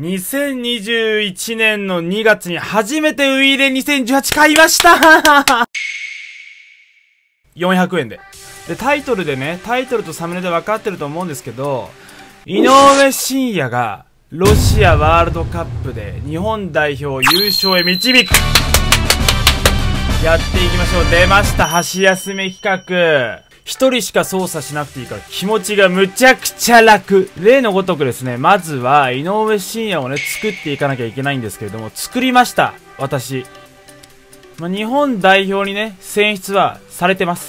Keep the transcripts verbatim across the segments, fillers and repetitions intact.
にせんにじゅういちねんのにがつに初めてウイイレにせんじゅうはち買いましたよんひゃくえんで。で、タイトルでね、タイトルとサムネで分かってると思うんですけど、井上晋也がロシアワールドカップで日本代表を優勝へ導く。やっていきましょう。出ました。箸休め企画。一人しか操作しなくていいから気持ちがむちゃくちゃ楽。例のごとくですね、まずは井上晋也をね、作っていかなきゃいけないんですけれども、作りました。私。まあ、日本代表にね、選出はされてます。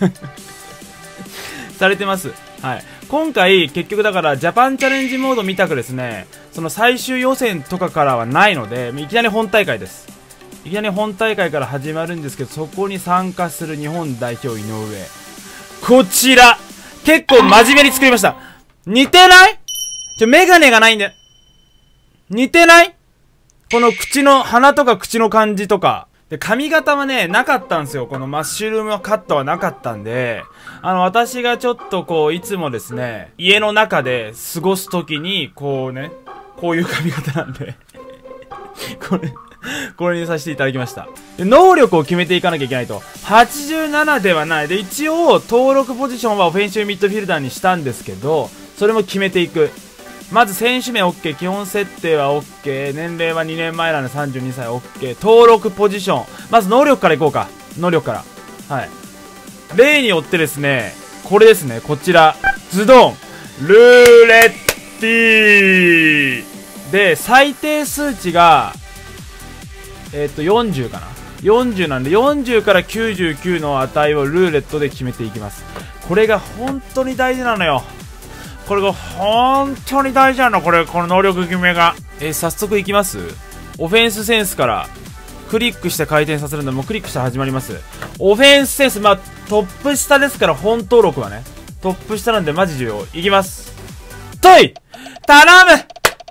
されてます。はい。今回、結局だから、ジャパンチャレンジモード見たくですね、その最終予選とかからはないので、いきなり本大会です。いきなり本大会から始まるんですけど、そこに参加する日本代表井上。こちら結構真面目に作りました。似てない？ちょ、メガネがないんで。似てない？この口の、鼻とか口の感じとか。で、髪型はね、なかったんですよ。このマッシュルームカットはなかったんで、あの、私がちょっとこう、いつもですね、家の中で過ごすときに、こうね、こういう髪型なんで、これ、これにさせていただきました。で、能力を決めていかなきゃいけないと。はちじゅうななではない。で、一応、登録ポジションはオフェンシブミッドフィルダーにしたんですけど、それも決めていく。まず選手名 OK、基本設定は OK、年齢はにねんまえなんでさんじゅうにさい OK、登録ポジション。まず能力からいこうか。能力から。はい。例によってですね、これですね、こちら。ズドンルーレッティーで、最低数値が、えっと、よんじゅうかな。よんじゅうなんで、よんじゅうからきゅうじゅうきゅうの値をルーレットで決めていきます。これが本当に大事なのよ。これが本当に大事なの、これ、この能力決めが。えー、早速いきます。オフェンスセンスから、クリックして回転させるんで、もうクリックしたら始まります。オフェンスセンス、まあ、トップ下ですから、本登録はね。トップ下なんで、マジ重要。いきます。とい頼む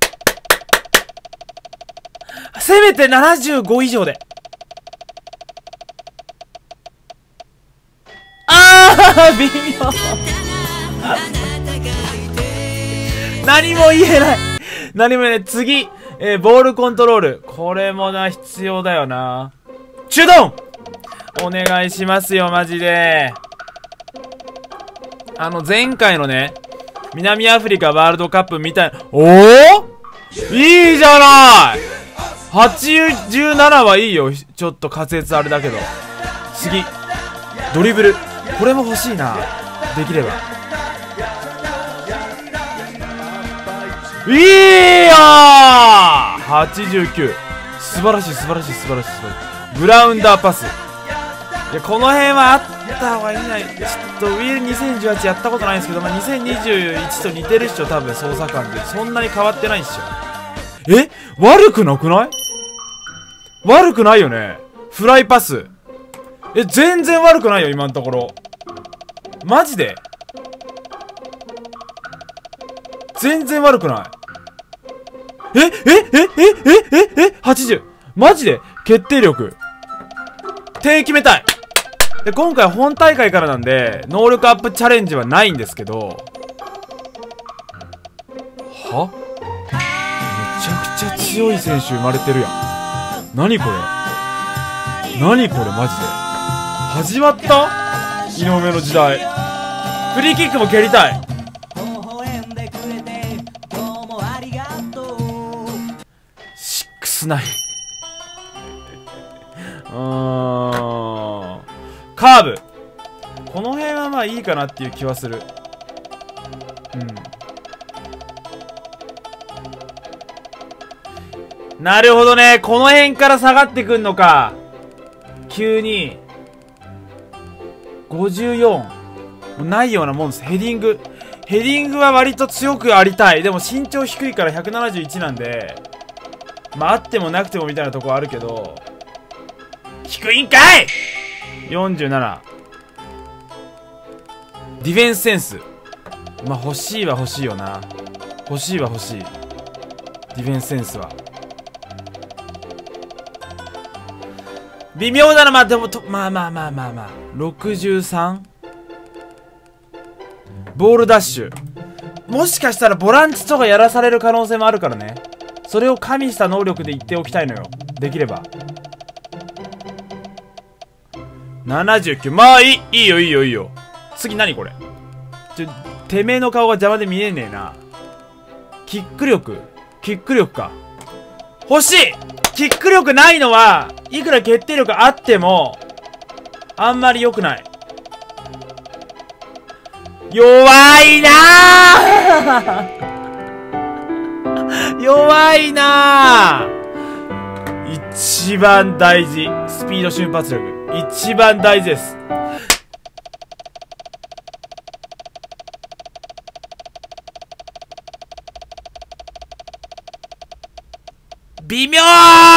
せめてななじゅうご以上で。あー微妙何も言えない何も言えない。次、えー、ボールコントロール。これもな、必要だよな。チュドンお願いしますよ、マジで。あの、前回のね、南アフリカワールドカップみたいな、おーいいじゃないはちじゅうななはいいよ。ちょっと滑舌あれだけど。次。ドリブル。これも欲しいな。できれば。いいよー !はちじゅうきゅう。素晴らしい、素晴らしい、素晴らしい、素晴らしい。グラウンダーパス。いや、この辺はあった方がいいな。ちょっと、ウィールにせんじゅうはちやったことないんですけど、まあ、にせんにじゅういちと似てるっしょ、多分、操作感で。そんなに変わってないっしょ。え悪くなくない？悪くないよね。フライパス。え、全然悪くないよ、今のところ。マジで全然悪くない。え、え、え、え、え、え、え、はちじゅう。マジで決定力。点決めたい。で、今回本大会からなんで、能力アップチャレンジはないんですけど。は？めちゃくちゃ強い選手生まれてるやん。何これ何これマジで始まった井上の時代。フリーキックも蹴りたい。シックスナインうーんカーブ。この辺はまあいいかなっていう気はする。うんなるほどね。この辺から下がってくんのか。急に。ごじゅうよん。もうないようなもんです。ヘディング。ヘディングは割と強くありたい。でも身長低いからひゃくななじゅういちなんで。まああってもなくてもみたいなとこあるけど。低いんかい !よんじゅうなな。ディフェンスセンス。まあ欲しいは欲しいよな。欲しいは欲しい。ディフェンスセンスは。微妙だな。まあでもと、まあまあまあまあまあ。ろくじゅうさん? ボールダッシュ。もしかしたらボランチとかやらされる可能性もあるからね。 それを加味した能力で言っておきたいのよ。できれば。ななじゅうきゅう。まあいい。いいよいいよいいよ。次何これ。ちょ、てめえの顔が邪魔で見えねえな。キック力。キック力か。欲しい。キック力ないのは、いくら決定力あっても、あんまり良くない。弱いなー弱いなー一番大事。スピード瞬発力。一番大事です。微妙ー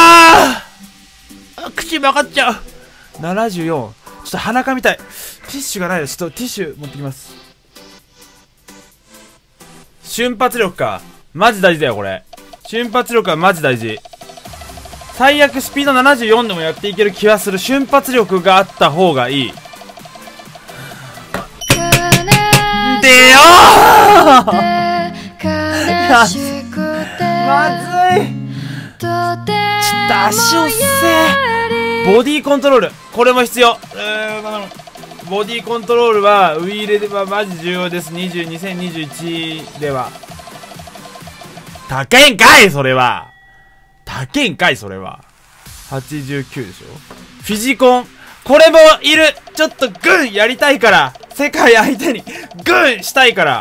口曲がっちゃう。ななじゅうよん。ちょっと鼻かみたい。ティッシュがないです。ちょっとティッシュ持ってきます。瞬発力か。マジ大事だよ、これ。瞬発力はマジ大事。最悪スピードななじゅうよんでもやっていける気はする。瞬発力があった方がいい。でよーまずい。ちょっと足をせー。ボディコントロール。これも必要。えー、ボディコントロールは、ウィーレではマジ重要です。にじゅう、にせんにじゅういちでは。高いんかいそれは。高いんかいそれは。はちじゅうきゅうでしょ。フィジコン。これもいる。ちょっとグンやりたいから。世界相手にグンしたいから。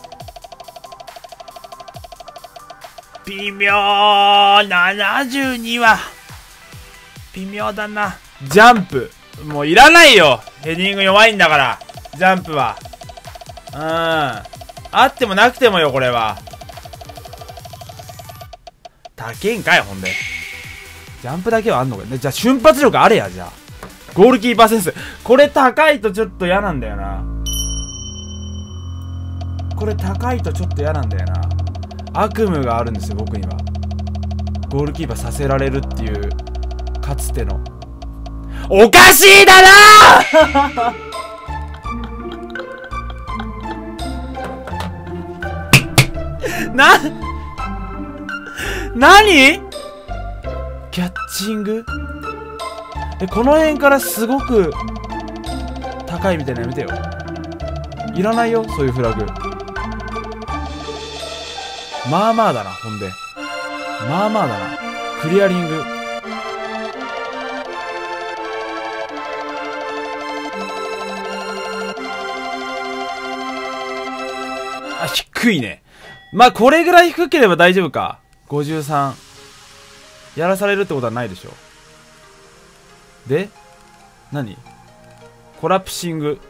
微妙。ななじゅうには微妙だな。ジャンプもういらないよ。ヘディング弱いんだからジャンプは。うんあってもなくてもよ。これは高えんかい。ほんでジャンプだけはあんのかよ。じゃあ瞬発力あれや。じゃあゴールキーパーセンス。これ高いとちょっと嫌なんだよな。これ高いとちょっと嫌なんだよな。悪夢があるんですよ僕には。ゴールキーパーさせられるっていうかつての。おかしいだなな何キャッチング。えこの辺からすごく高いみたいなのやめてよ。いらないよそういうフラグ。まあまあだな。ほんでまあまあだな。クリアリング。あ低いね。まあこれぐらい低ければ大丈夫か。ごじゅうさんやらされるってことはないでしょ。で何コラプシング。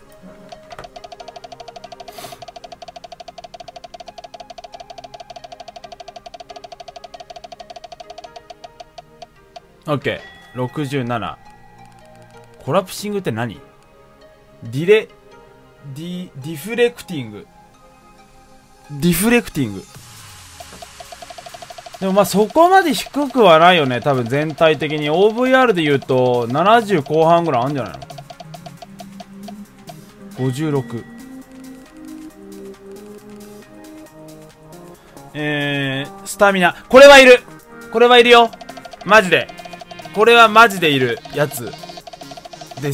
オッケー。ろくじゅうなな。コラプシングって何？ディレ、ディ、ディフレクティング。ディフレクティング。でもまあそこまで低くはないよね。多分全体的に。オーブイアール で言うとななじゅう後半ぐらいあるんじゃないの？ ごじゅうろく。えー、スタミナ。これはいる。これはいるよ。マジで。これはマジでいるやつです。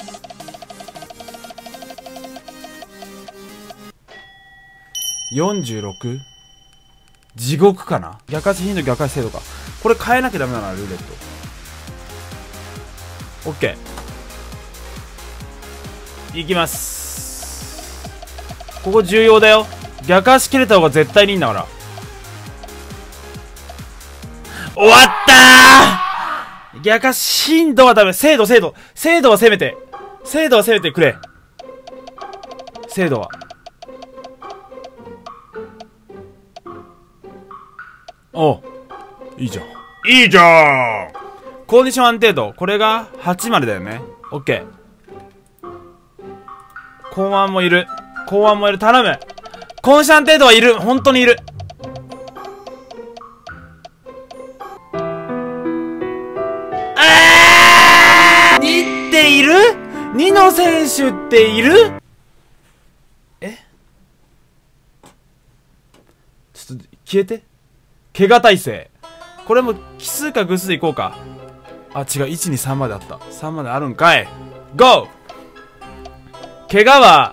よんじゅうろく？ 地獄かな。逆足頻度逆足精度か。これ変えなきゃダメだなルーレット。 OK いきます。ここ重要だよ。逆足切れた方が絶対にいいんだから。終わったー。逆足頻度はダメ。精度精度精度はせめて精度はせめてくれ。精度はおういいじゃんいいじゃん。コンディション安定度これがはちまでだよね。 OK。 高安もいる。高安もいる。頼む。コンディション安定度はいる。本当にいる。あーにっている ?に の選手っている。えちょっと消えて。 怪我耐性。これも奇数か偶数でいこうか。あ、違う。いち、に、さんまであった。さんまであるんかい。ゴー！怪我は、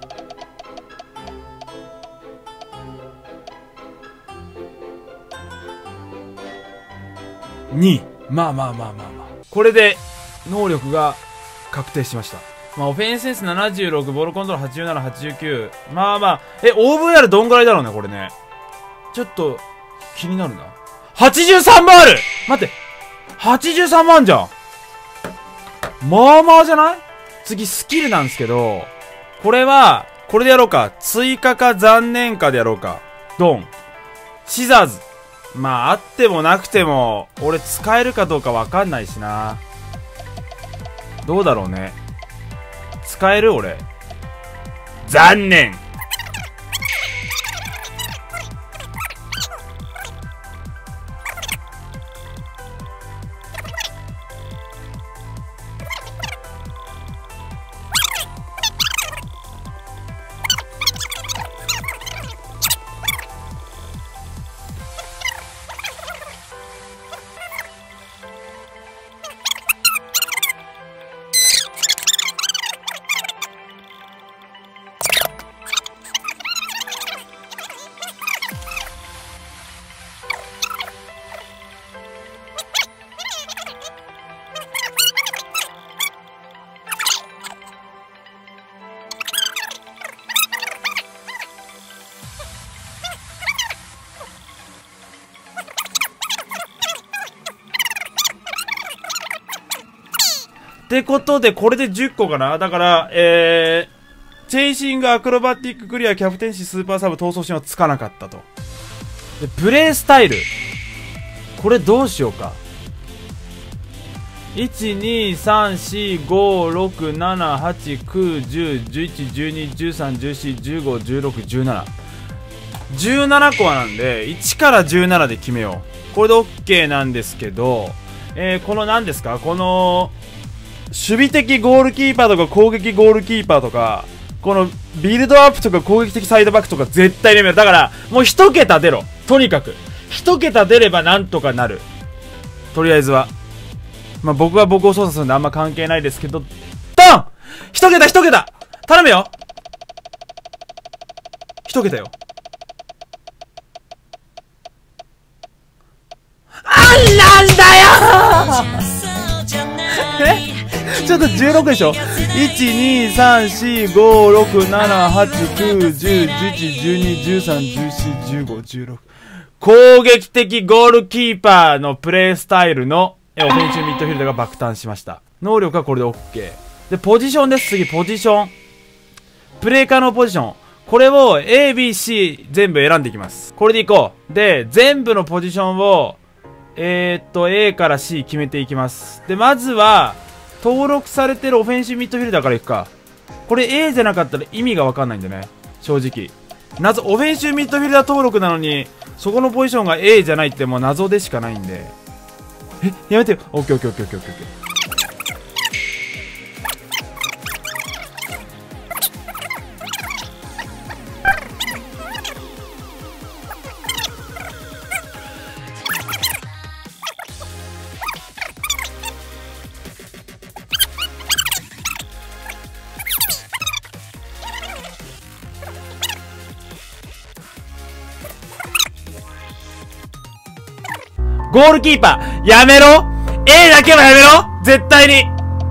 に。まあまあまあまあまあ。これで、能力が確定しました。まあ、オフェンスセンスななじゅうろく、ボールコントロールはちじゅうなな、はちじゅうきゅう。まあまあ、え、オーブイアール どんぐらいだろうね、これね。ちょっと、気になるな。はちじゅうさんまんある！待って。はちじゅうさんまんじゃん。まあまあじゃない？次、スキルなんですけど、これは、これでやろうか。追加か残念かでやろうか。ドン。シザーズ。まあ、あってもなくても、俺使えるかどうかわかんないしな。どうだろうね。使える？俺。残念。ってことで、これでじゅっこかな。だから、えー、チェイシング、アクロバティッククリア、キャプテンシー、スーパーサブ、逃走シーンはつかなかったと。で、プレイスタイル。これどうしようか。いち、に、さん、よん、ご、ろく、なな、はち、きゅう、じゅう、じゅういち、じゅうに、じゅうさん、じゅうよん、じゅうご、じゅうろく、じゅうなな。じゅうななこなんで、いちからじゅうななで決めよう。これで OK なんですけど、えー、この何ですかこの、守備的ゴールキーパーとか攻撃ゴールキーパーとか、このビルドアップとか攻撃的サイドバックとか絶対にやめろ。だから、もう一桁出ろ。とにかく。一桁出ればなんとかなる。とりあえずは。まあ、僕は僕を操作するんであんま関係ないですけど、ドン！一桁一桁頼むよ！一桁よ。あんなんだよえちょっとじゅうろくでしょ ?いち、に、さん、よん、ご、ろく、なな、はち、きゅう、じゅう、じゅういち、じゅうに、じゅうさん、じゅうよん、じゅうご、じゅうろく。攻撃的ゴールキーパーのプレイスタイルのオフェンシブミッドフィールドが爆誕しました。能力はこれで OK。で、ポジションです。次、ポジション。プレイ可能ポジション。これを A、B、C 全部選んでいきます。これでいこう。で、全部のポジションを、えー、っと、A から C 決めていきます。で、まずは、登録されてるオフェンシブミッドフィルダーからいくか。これ A じゃなかったら意味がわかんないんだね。正直。謎、オフェンシブミッドフィルダー登録なのに、そこのポジションが A じゃないってもう謎でしかないんで。え、やめてよ。オッケーオッケーオッケーオッケーオッケー。ゴールキーパー、やめろ !A だけはやめろ絶対に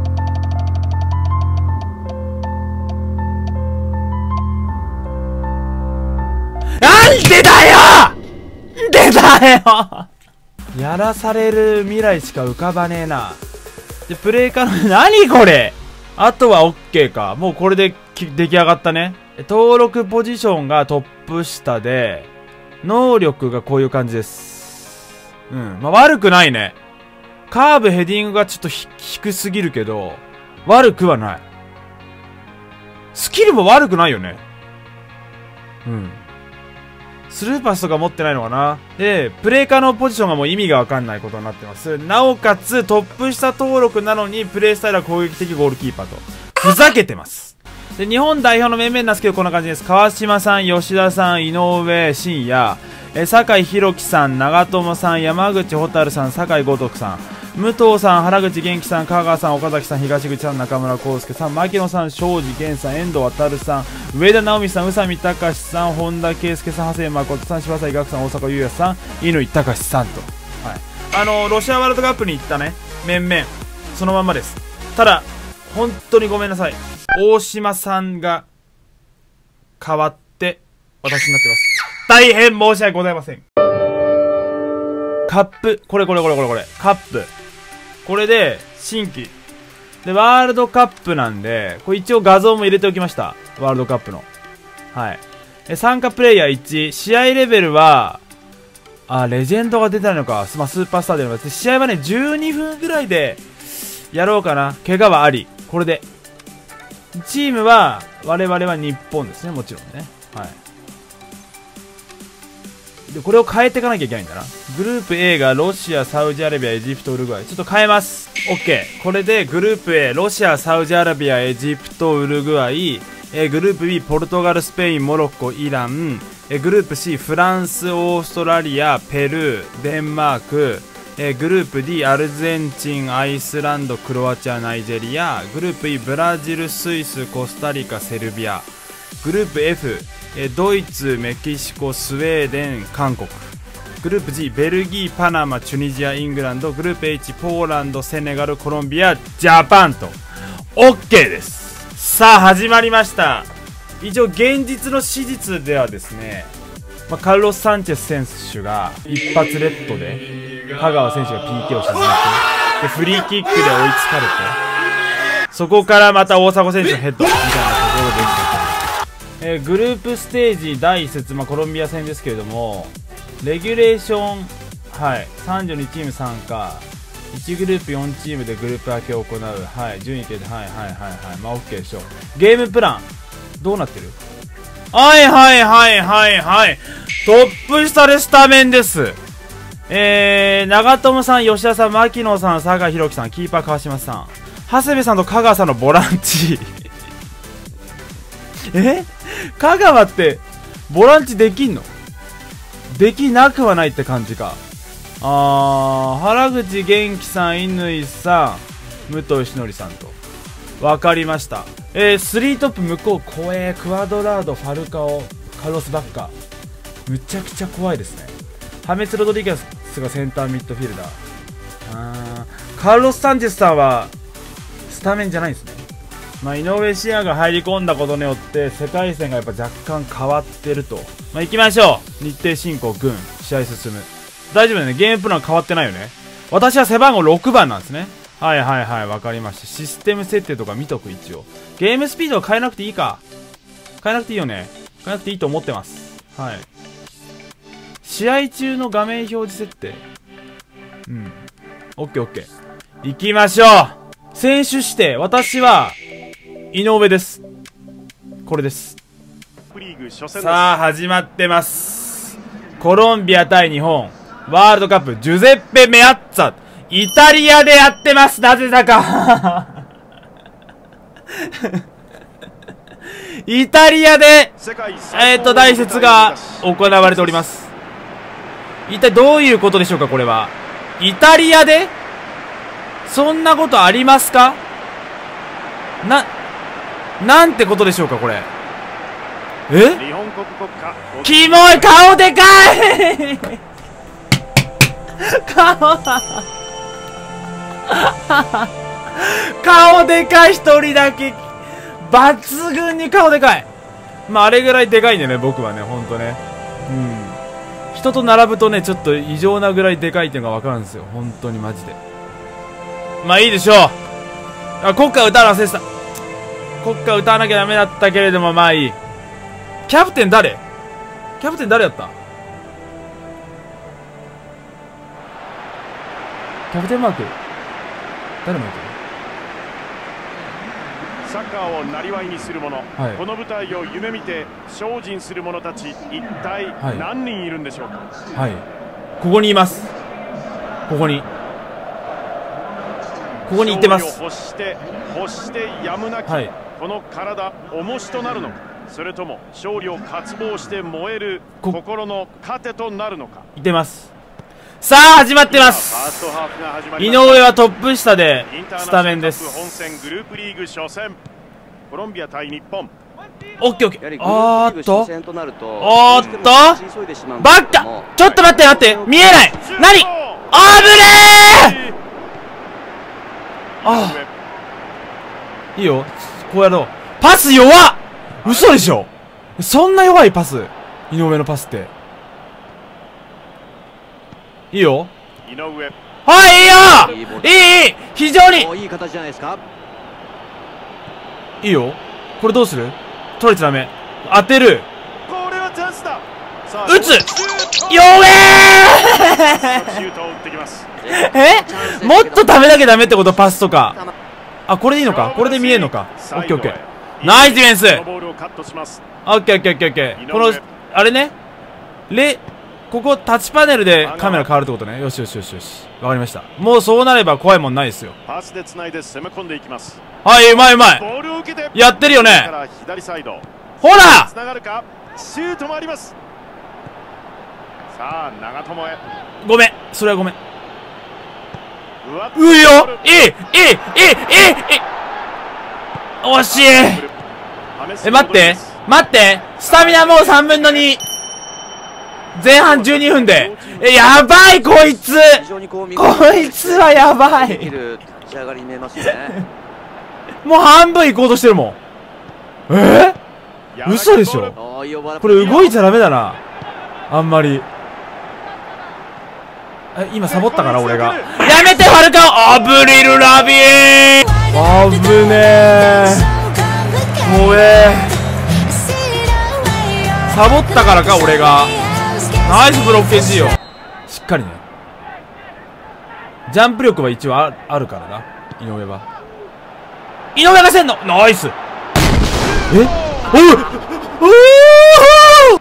なんでだよでだよやらされる未来しか浮かばねえな。で、プレイ可能、何これあとは OK か。もうこれで出来上がったね。登録ポジションがトップ下で、能力がこういう感じです。うん。まあ、悪くないね。カーブ、ヘディングがちょっと低すぎるけど、悪くはない。スキルも悪くないよね。うん。スルーパスとか持ってないのかな。で、プレイ可能ポジションがもう意味がわかんないことになってます。なおかつ、トップ下登録なのに、プレイスタイルは攻撃的ゴールキーパーと。ふざけてます。で、日本代表の面々なんですけど、こんな感じです。川島さん、吉田さん、井上、深也、 えー、酒井宏樹さん、長友さん、山口蛍さん、酒井五徳さん、武藤さん、原口元気さん、香川さん、岡崎さん、東口さん、中村康介さん、牧野さん、庄司源さん、遠藤航さん、上田直美さん、宇佐美隆さん、本田圭佑さん、長谷誠さん、柴崎岳さん、大阪優也さん、乾隆さんと、はい、あのー、ロシアワールドカップに行ったね面々そのまんまです。ただ本当にごめんなさい、大島さんが変わって私になってます。大変申し訳ございません。カップ、これこれこれこれこれカップ、これで新規でワールドカップなんで、これ一応画像も入れておきました。ワールドカップの、はい、え参加プレイヤーいち、試合レベルはあレジェンドが出たのか、まあ、スーパースターでのか、試合はねじゅうにふんぐらいでやろうかな。怪我はあり、これでチームは我々は日本ですね、もちろんね。はいでこれを変えていかなきゃいけないんだな。グループ A がロシア、サウジアラビア、エジプト、ウルグアイ。ちょっと変えます。 OK。 これでグループ A ロシア、サウジアラビア、エジプト、ウルグアイ、えグループ B ポルトガル、スペイン、モロッコ、イラン、えグループ C フランス、オーストラリア、ペルー、デンマーク、えグループ D アルゼンチン、アイスランド、クロアチア、ナイジェリア、グループ E ブラジル、スイス、コスタリカ、セルビア、グループ Fえドイツ、メキシコ、スウェーデン、韓国、グループ G ベルギー、パナマ、チュニジア、イングランド、グループ H ポーランド、セネガル、コロンビア、ジャパンと OK です。さあ始まりました。一応現実の史実ではですね、まあ、カルロス・サンチェス選手が一発レッドで香川選手が ピーケー を沈めて、でフリーキックで追いつかれて、そこからまた大迫選手のヘッドみたいなところでした。えー、グループステージだいいっ節、まあ、コロンビア戦ですけれども、レギュレーション、はい、さんじゅうにチーム参加、いちグループよんチームでグループ分けを行う、はい、順位決定、はいはいはいはい、まあ OK でしょう。ゲームプランどうなってる？はいはいはいはいはい、トップ下でスタメンです。えー、長友さん、吉田さん、牧野さん、酒井宏樹さん、キーパー川島さん、長谷部さんと香川さんのボランチえ香川ってボランチできんの？できなくはないって感じか。あー、原口元気さん、乾さん、武藤義則さんと分かりました。えー、スリートップ向こう怖え。クアドラード、ファルカオ、カルロス・バッカ、むちゃくちゃ怖いですね。ハメス・ロドリゲスがセンターミッドフィルダー。あー、カルロス・サンチェスさんはスタメンじゃないんですね。まあ、井上シアが入り込んだことによって世界線がやっぱ若干変わってると。まあ、行きましょう。日程進行、軍、試合進む。大丈夫だね。ゲームプラン変わってないよね。私は背番号ろくばんなんですね。はいはいはい、わかりました。システム設定とか見とく、一応。ゲームスピードは変えなくていいか。変えなくていいよね。変えなくていいと思ってます。はい。試合中の画面表示設定。うん。オッケーオッケー。行きましょう。選手指定。私は、井上です。これです。さあ始まってます。コロンビア対日本ワールドカップ、ジュゼッペ・メアッツァ、イタリアでやってます。なぜだかイタリアでえっと大節が行われております。一体どういうことでしょうか。これはイタリアでそんなことありますか。ななんてことでしょうかこれ。え？キモい、顔でかい顔顔でかい、一人だけ抜群に顔でかい。まああれぐらいでかいんでね、僕はね、ほんとね、うん、人と並ぶとねちょっと異常なぐらいでかいっていうのが分かるんですよ、本当にマジで。まあいいでしょう。あ、国歌歌うの忘れてた。国歌歌わなきゃダメだったけれども、まあいい。キャプテン誰？キャプテン誰やった？キャプテンマーク誰マーク？ サッカーをなりわいにする者、はい、この舞台を夢見て精進する者たち、一体何人いるんでしょうか。 はい、ここにいます。ここにここにいてます。 欲して欲してやむなき、はい、この体重しとなるのか。 それとも勝利を渇望して燃える心の糧となるのか。 いってます。さあ始まってます。井上はトップ下でスタメンです。 本戦グループリーグ初戦コロンビア対日本。 オッケーオッケー。あーっとおーっとバッカ、ちょっと待って待って、見えない。何、あぶねー。ああいいよ、こうやろう。パス弱っ。嘘でしょ。そんな弱いパス、井上のパスって。いいよ。はい、いいよ。いいいい、非常にいい形じゃないですか。いいよ。これどうする。取れちゃダメ。当てる。打つ。弱ええ、もっとためなきゃダメってこと。パスとか。あ、これでいいのか。これで見えるのか。オッケーオッケー。ナイスディフェンス。オッケーオッケーオッケーオッケー。このあれね、レここタッチパネルでカメラ変わるってことね。よしよしよしよし、わかりました。もうそうなれば怖いもんないですよ。 パスでつないで攻め込んでいきます。 はい、うまいうまい。やってるよね。ほら、 つながるか。シュートもあります。さあ長友へ。 ごめん、それはごめん。ういよ、いいいいいいいいいい。惜しい。え、待って待って、スタミナもうさんぶんのに。前半じゅうにふんで。え、やばいこいつ。こいつはやばい。もう半分行こうとしてるもん。えー、嘘でしょ。これ動いちゃダメだな、あんまり。え、今サボったかな俺が。やめてファルカオ。アブリルラビー。あぶねー。もうえー、サボったからか俺が。ナイスブロック エヌジー よ。しっかりね。ジャンプ力は一応 あ, あるからな、井上は。井上がせんの。ナイス。え、おうお、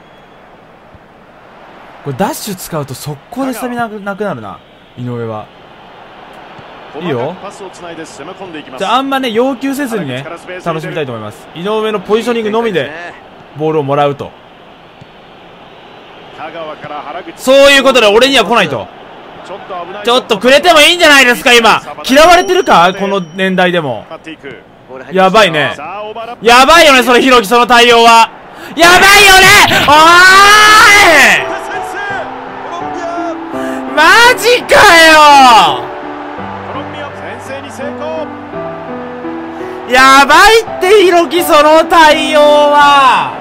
これダッシュ使うと速攻でスタミナなくなるな、井上は。いいよ。じゃああんまね要求せずにね楽しみたいと思います。井上のポジショニングのみでボールをもらうと。そういうことで俺には来ないと。ちょっとくれてもいいんじゃないですか。今嫌われてるか、この年代でも。やばいね、やばいよねそれ。ひろきその対応はやばいよね。おーい、マジかよ。やばいってひろきその対応は。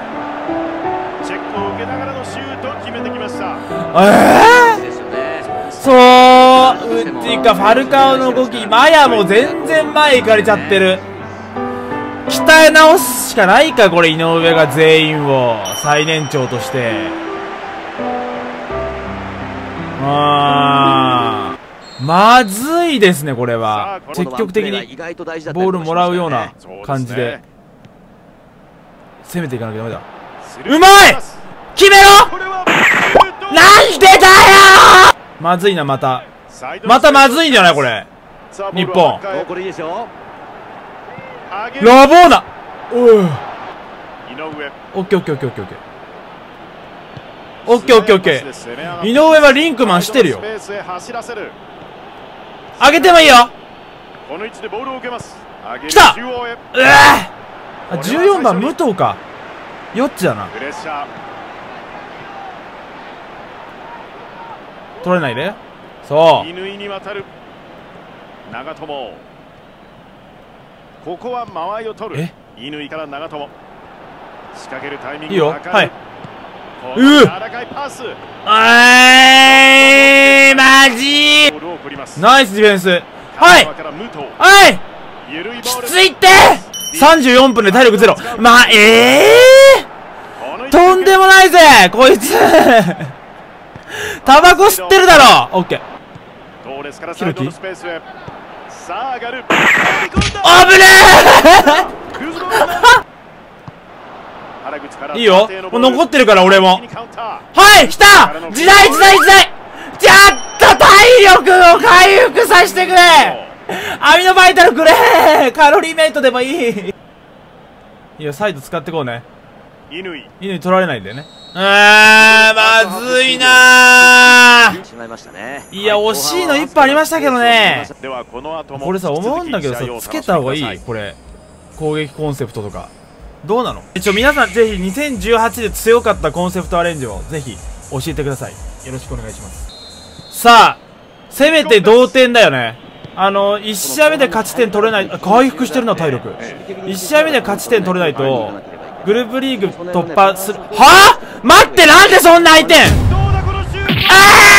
えー、そうっていうかファルカオの動き、マヤも全然前行かれちゃってる。鍛え直すしかないかこれ、井上が全員を最年長として。あー、まずいですねこれは。積極的にボールもらうような感じで攻めていかなきゃダメだ。うまい、決めろ。なんでだよ。まずいな、またまたまずいんじゃないこれ日本。ラボーナ。おい、オッケーオッケーオッケーオッケーオッケーオッケーオッケーオッケー。井上はリンクマンしてるよ。上げてもいいよ。来た。うわ、じゅうよんばん武藤か。よっちだな。取れないで。そう。 長友。ここは間合いを取る。乾から長友。仕掛けるタイミング。 いいよ。はい。うう。 えー、マジ。ナイスディフェンス。はい。はい。きついって。さんじゅうよんぷんで体力ゼロ。まあ、ええー。とんでもないぜ、こいつ。タバコ吸ってるだろ。オッケー。ひろき。あぶねえ。いいよ、もう残ってるから俺も。はい、来た。時代時代時代。ちょっと体力を回復させてくれ。アミノバイタルくれ。カロリーメイトでもいい。 いや、サイド使ってこうね。 乾乾取られないんだよね。あー、まずいなー。いや、惜しいのいっぱいありましたけどね。これさ、思うんだけどさ、つけた方がいいこれ。攻撃コンセプトとか。どうなの？一応皆さんぜひにせんじゅうはちで強かったコンセプトアレンジをぜひ教えてください。よろしくお願いします。さあ、せめて同点だよね。あの、いち試合目で勝ち点取れない、回復してるな、体力。いち試合目で勝ち点取れないと、グループリーグ突破する。はぁ？待って、なんでそんな相手あ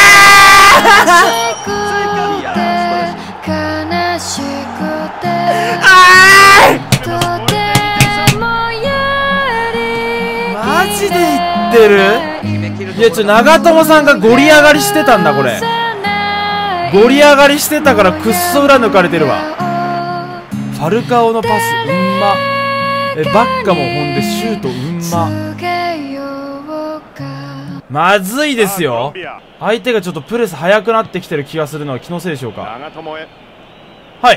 マジで言ってる？いや、ちょ、長友さんがゴリ上がりしてたんだ、これ。ゴリ上がりしてたからくっそ裏抜かれてるわ。ファルカオのパス、うんま。え、バッカもほんでシュート、うんま。まずいですよ。相手がちょっとプレス速くなってきてる気がするのは気のせいでしょうか。はい。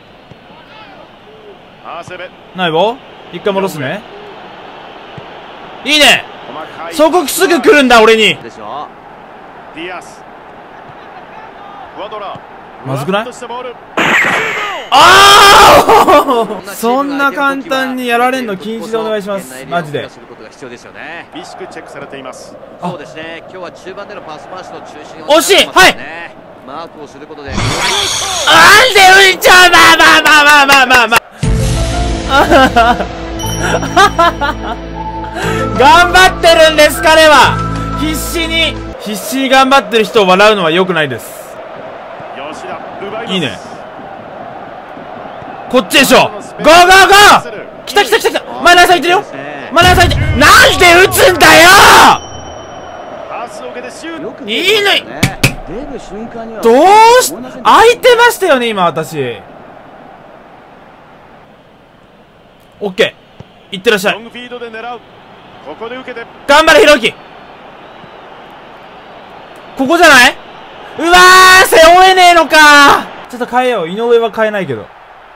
ないぼ一回戻すね。いいね。そこすぐ来るんだ俺に。まずくない？ああそんな簡単にやられんの禁止でお願いします。マジで。惜しい。はい。なんでうんちゃう。まあまあまあまあまあまあまあ頑張ってるんです、彼は。必死に必死に頑張ってる人を笑うのは良くないです。いいね。こっちでしょ。ゴーゴーゴー。来た来た来た来た。前田さんいってるよ。前田さんいって。なんで打つんだよ。いいね。どうし、空いてましたよね今私。オッケー。いってらっしゃい。頑張れひろき。ここじゃない？うわー、背負えねえのか。ちょっと変えよう。井上は変えないけど。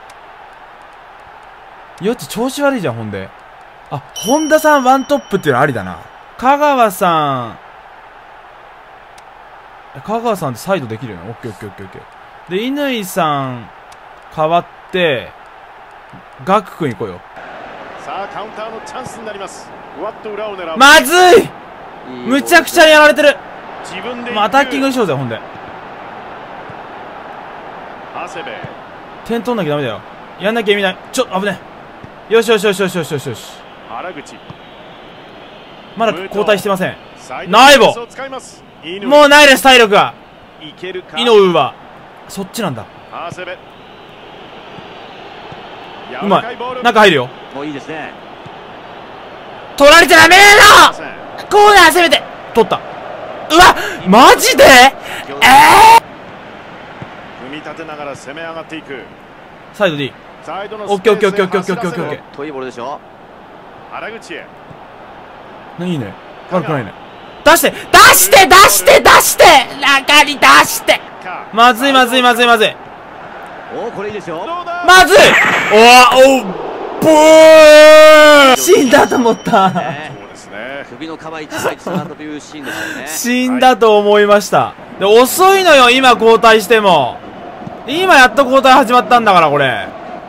よっち調子悪いじゃん、ほんで。あ、本田さんワントップっていうのありだな。香川さん。香川さんってサイドできるよね。オッケーオッケーオッケーオッケー。で、乾さん、変わって、ガク君行こうよ。さあ、カウンターのチャンスになります。ふわっと裏を狙う。まずい！むちゃくちゃにやられてる。もうアタッキングにしようぜ、ほんで。点取んなきゃダメだよ。やんなきゃ意味ない。ちょっと危ねえ。よしよしよしよしよしよしよし。まだ交代してません。ナイボもうないです、体力が。イノウはそっちなんだ。うまい。中入るよ。取られちゃダメだよ。コーナー攻めて取った。うわマジで。えー組み立てながら攻め上がっていく。サイド D。オッケーオッケーオッケーオッケーオッケーオッケーオッケーオッケー。遠いボールでしょ。原口へ。いいね。悪くないね。出して出して出して出して中に出して。まずいまずいまずいまずい。おおこれいいですよ。まずい。おおブー。死んだと思った。首の構え一枚つながったというシーンですよね。死んだと思いました。で遅いのよ今交代しても。今やっと交代始まったんだからこれ。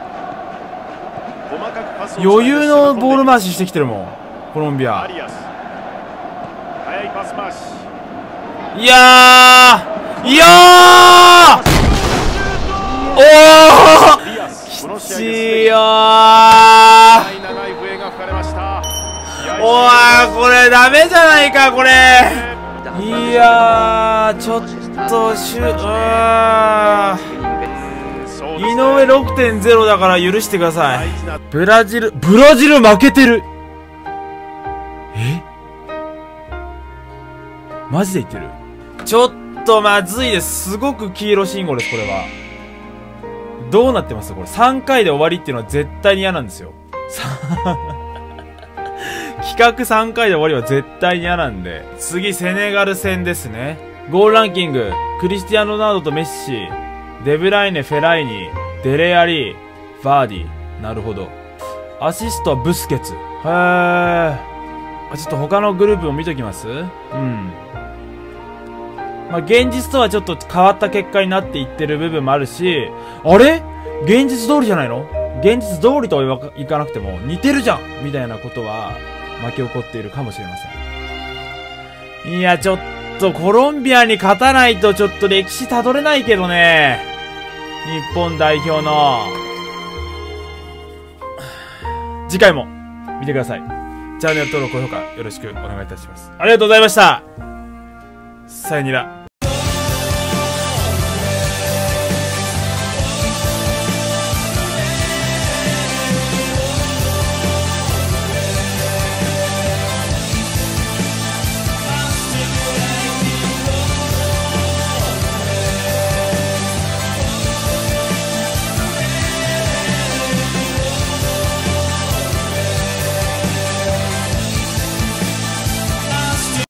余裕のボール回ししてきてるもんコロンビア。いやーいやーおおきちいよー。おーこれダメじゃないかこれ。いやーちょっとシュー井上 ろくてんゼロ だから許してください。ブラジルブラジル負けてる。えマジで言ってる。ちょっとまずいです。すごく黄色信号ですこれは。どうなってますこれ。さんかいで終わりっていうのは絶対に嫌なんですよ。企画さんかいで終わりは絶対に嫌なんで。次セネガル戦ですね。ゴールランキングクリスティアーノ・ロナウドとメッシ、デブライネ、フェライニ、デレアリ、バーディ。なるほど。 アシストはブスケツ。へー。ちょっと他のグループも見ときます？うん。まあ、現実とはちょっと変わった結果になっていってる部分もあるし、あれ現実通りじゃないの？現実通りとはいかなくても似てるじゃんみたいなことは巻き起こっているかもしれません。いや、ちょっとコロンビアに勝たないとちょっと歴史たどれないけどね。日本代表の。次回も見てください。チャンネル登録、高評価よろしくお願いいたします。ありがとうございました。さよなら。